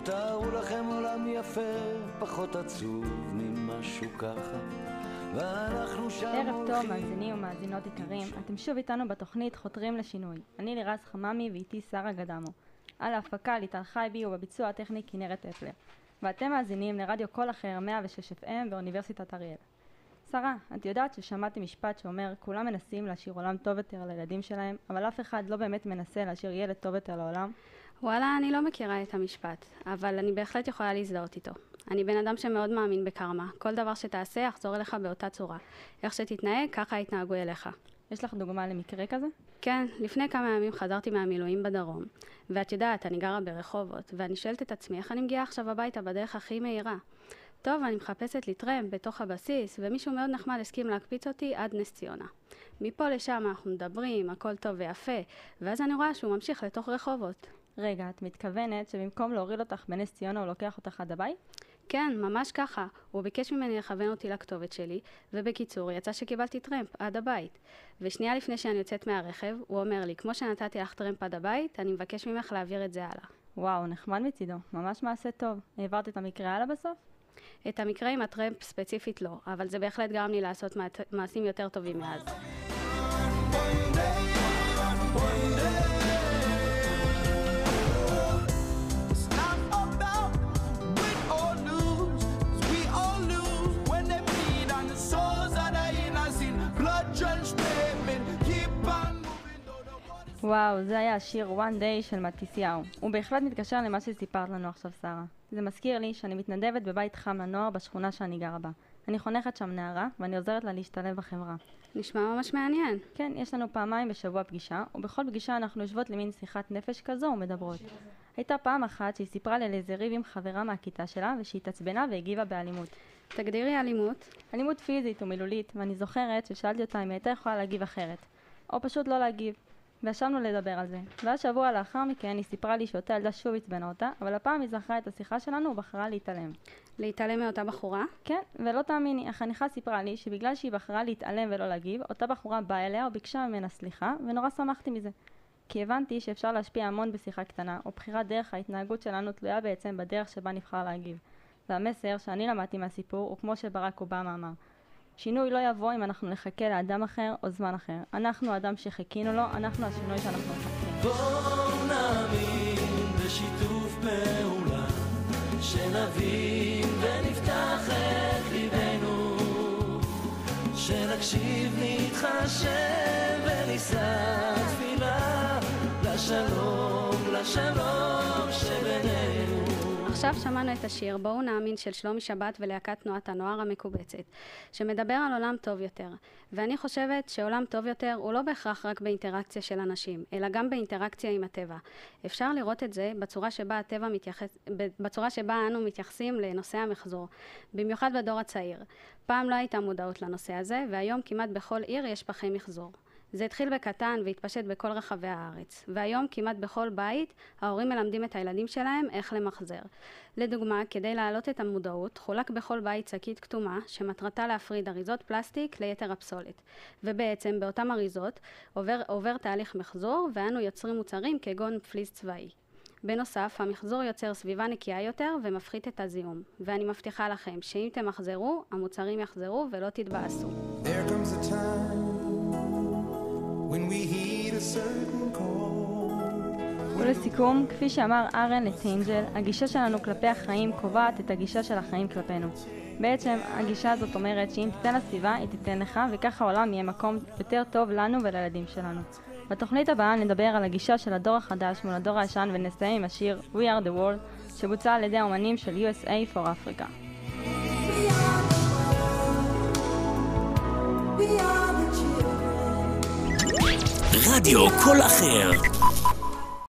תתארו לכם עולם יפה, פחות עצוב ממשהו ככה, ואנחנו שם ערב טוב מאזינים ומאזינות יקרים, אתם שוב איתנו בתוכנית חותרים לשינוי. אני לירז חממי ואיתי שרה גדמו. על ההפקה ליטל חייבי ובביצוע הטכני כנרת אפלר. ואתם מאזינים לרדיו קול אחר 106 FM באוניברסיטת אריאל. שרה, את יודעת ששמעתי משפט שאומר כולם מנסים להשאיר עולם טוב יותר לילדים שלהם, אבל אף אחד לא באמת מנסה להשאיר ילד טוב יותר לעולם? וואלה, אני לא מכירה את המשפט, אבל אני בהחלט יכולה להזדהות איתו. אני בן אדם שמאוד מאמין בקרמה. כל דבר שתעשה יחזור אליך באותה צורה. איך שתתנהג, ככה יתנהגו אליך. יש לך דוגמה למקרה כזה? כן, לפני כמה ימים חזרתי מהמילואים בדרום, ואת יודעת, אני גרה ברחובות, ואני שואלת את עצמי איך אני מגיעה עכשיו הביתה בדרך הכי מהירה. טוב, אני מחפשת לי טרמפ בתוך הבסיס, ומישהו מאוד נחמד הסכים להקפיץ אותי עד נס ציונה. מפה לשם אנחנו מדברים, הכל טוב ויפה, ואז אני רואה שהוא ממשיך לתוך רחובות. רגע, את מתכוונת שבמקום להוריד אותך בנס ציונה הוא לוקח אותך עד הבית? כן, ממש ככה. הוא ביקש ממני לכוון אותי לכתובת שלי, ובקיצור יצא שקיבלתי טרמפ עד הבית. ושנייה לפני שאני יוצאת מהרכב, הוא אומר לי, כמו שנתתי לך טרמפ עד הבית, אני מבקש ממך להעביר את זה הלאה. וואו, נחמד מצידו. ממש מעשה טוב. העברת את המקרה הלאה בסוף? את המקרה עם הטרמפ ספציפית לא, אבל זה בהחלט גרם לי לעשות מעשים יותר טובים מאז. וואו, זה היה השיר One Day של מתיסיהו. הוא בהחלט מתקשר למה שסיפרת לנו עכשיו, שרה. זה מזכיר לי שאני מתנדבת בבית חם לנוער בשכונה שאני גרה בה. אני חונכת שם נערה ואני עוזרת לה להשתלב בחברה. נשמע ממש מעניין. כן, יש לנו פעמיים בשבוע פגישה, ובכל פגישה אנחנו יושבות למין שיחת נפש כזו ומדברות. הייתה פעם אחת שהיא סיפרה לי על איזה ריב עם חברה מהכיתה שלה, ושהיא התעצבנה והגיבה באלימות. תגדירי אלימות. אלימות פיזית ומילולית, ואני זוכרת ששאלתי אותה אם היא הייתה יכולה להגיב אחרת. או פשוט לא להגיב. וישבנו לדבר על זה. ואז שבוע לאחר מכן היא סיפרה לי שאותה ילדה שוב הצבנה אותה, אבל הפעם היא זכרה את השיחה שלנו ובחרה להתעלם. להתעלם מאותה בחורה? כן, ולא תאמיני, החניכה סיפרה לי שבגלל שהיא בחרה להתעלם ולא להגיב, אותה בחורה באה אליה וביקשה ממנה סליחה, ונורא שמחתי מזה. כי הבנתי שאפשר להשפיע המון בשיחה קטנה, או בחירת דרך ההתנהגות שלנו תלויה בעצם בדרך שבה נבחר להגיב. והמסר שאני למדתי מהסיפור הוא כמו שברק אובמה אמר. שינוי לא יבוא אם אנחנו נחכה לאדם אחר או זמן אחר. אנחנו האדם שחיכינו לו, אנחנו השינוי שאנחנו מחכים. בואו נאמין בשיתוף פעולה, שנבין ונפתח את ליבנו, שנקשיב נתחשב ונישא תפילה לשלום, לשלום שבינינו. עכשיו שמענו את השיר בואו נאמין של שלומי שבת ולהקת תנועת הנוער המקובצת, שמדבר על עולם טוב יותר. ואני חושבת שעולם טוב יותר הוא לא בהכרח רק באינטראקציה של אנשים, אלא גם באינטראקציה עם הטבע. אפשר לראות את זה בצורה שבה אנו מתייחסים לנושא המחזור, במיוחד בדור הצעיר. פעם לא הייתה מודעות לנושא הזה, והיום כמעט בכל עיר יש פחי מחזור. זה התחיל בקטן והתפשט בכל רחבי הארץ, והיום כמעט בכל בית ההורים מלמדים את הילדים שלהם איך למחזר. לדוגמה, כדי להעלות את המודעות, חולק בכל בית שקית כתומה שמטרתה להפריד אריזות פלסטיק ליתר הפסולת. ובעצם באותם אריזות עובר תהליך מחזור ואנו יוצרים מוצרים כגון פליס צבאי. בנוסף, המחזור יוצר סביבה נקייה יותר ומפחית את הזיהום. ואני מבטיחה לכם שאם תמחזרו, המוצרים יחזרו ולא תתבאסו. There comes a time when we heed a certain call. ולסיכום, כפי שאמר ארן לטינג'ל, הגישה שלנו כלפי החיים קובעת את הגישה של החיים כלפינו. בעצם, הגישה הזאת אומרת שאם תיתן לסביבה, היא תיתן לך, וככה העולם יהיה מקום יותר טוב לנו ולילדים שלנו. בתוכנית הבאה נדבר על הגישה של הדור החדש מול הדור הישן ונסיים עם השיר We Are The World, שבוצע על ידי האומנים של USA for Africa. רדיו קול אחר